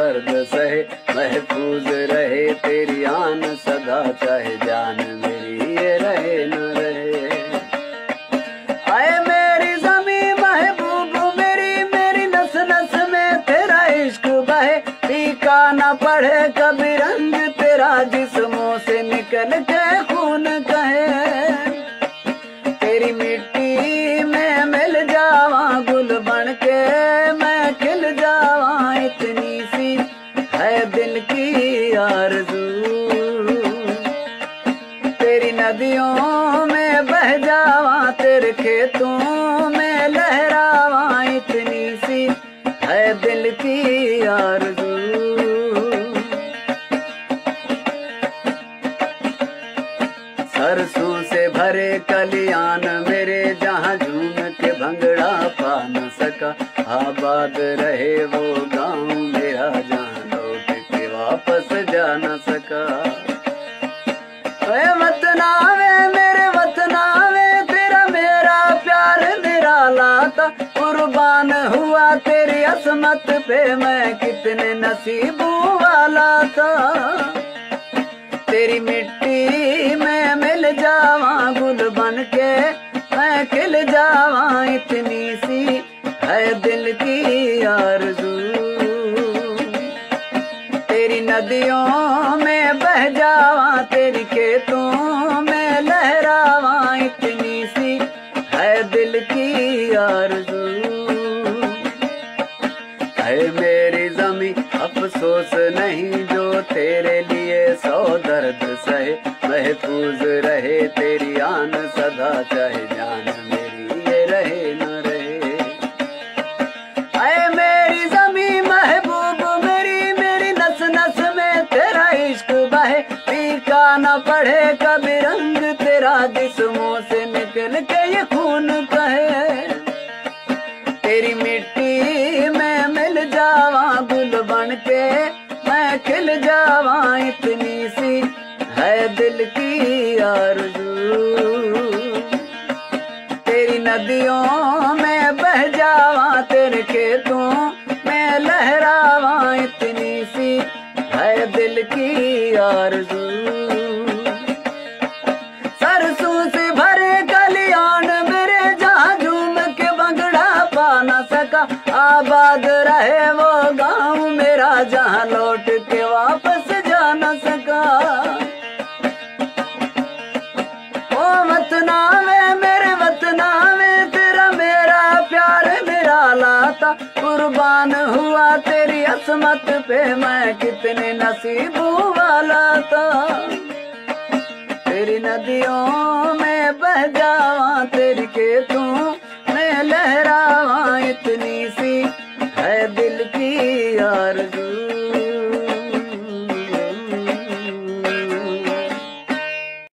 दर्द सहे, महफूज रहे तेरी आन सदा, चाहे जान मेरी ये रहे न रहे। आए मेरी ज़मी महबूब मेरी, मेरी नस नस में तेरा इश्क बहे, फीका न पड़े कभी रंग तेरा, जिस्मों से निकल के खून कहे। तेरी मिट्टी में मिल जावा गुल बन के, मैं खिल जावा, इतनी सी है दिल की आरज़ू। तेरी नदियों में बह जावा, तेरे खेतों में लहरावा, इतनी सी है दिल की आरज़ू। सरसों से भरे कलियान मेरे, जहाँ झूम के भंगड़ा पा न सका, आबाद रहे वो गाँव मेरा, जहाँ लौट के वापस जा न सका। वतनावे मेरे वतनावे, तेरा मेरा प्यार निराला था, कुर्बान हुआ तेरी असमत पे, मैं कितने नसीबों वाला था। तेरी मिट्टी में मिल जावा गुल बन के, मैं खिल जावा, इतनी सी है दिल की आरज़ू। तेरी नदियों में बह जावा, तेरी खेतों में लहरावा, इतनी सी है दिल की आरज़ू। है मेरी ज़मी अफसोस नहीं जो तेरे लिए सौ दर्द सहे, महफूज रहे तेरी आन सदा, चाहे जान मेरी ये रहे न रहे। आए मेरी ज़मी महबूब मेरी, मेरी नस नस में तेरा इश्क बहे, फीका न पड़े कभी रंग तेरा, जिस्मों से निकल के ये खून कहे। तेरी मिट्टी में मिल जावा गुल बन के, मैं खिल जावा, इतनी सी है दिल की आरज़ू। तेरी नदियों में बह जावा, तेरे खेतों में लहरावा, इतनी सी है दिल की आरज़ू। सरसों से भरे कलियान मेरे, जहाँ झूम के भंगड़ा पा न सका, आबाद रहे वो गाँव मेरा, जहाँ लौट के वापस जा न सका। ओ वतनावे मेरे वतनावे, तेरा मेरा प्यार निराला था, कुर्बान हुआ तेरी असमत पे, मैं कितने नसीबों वाला था। तेरी नदियों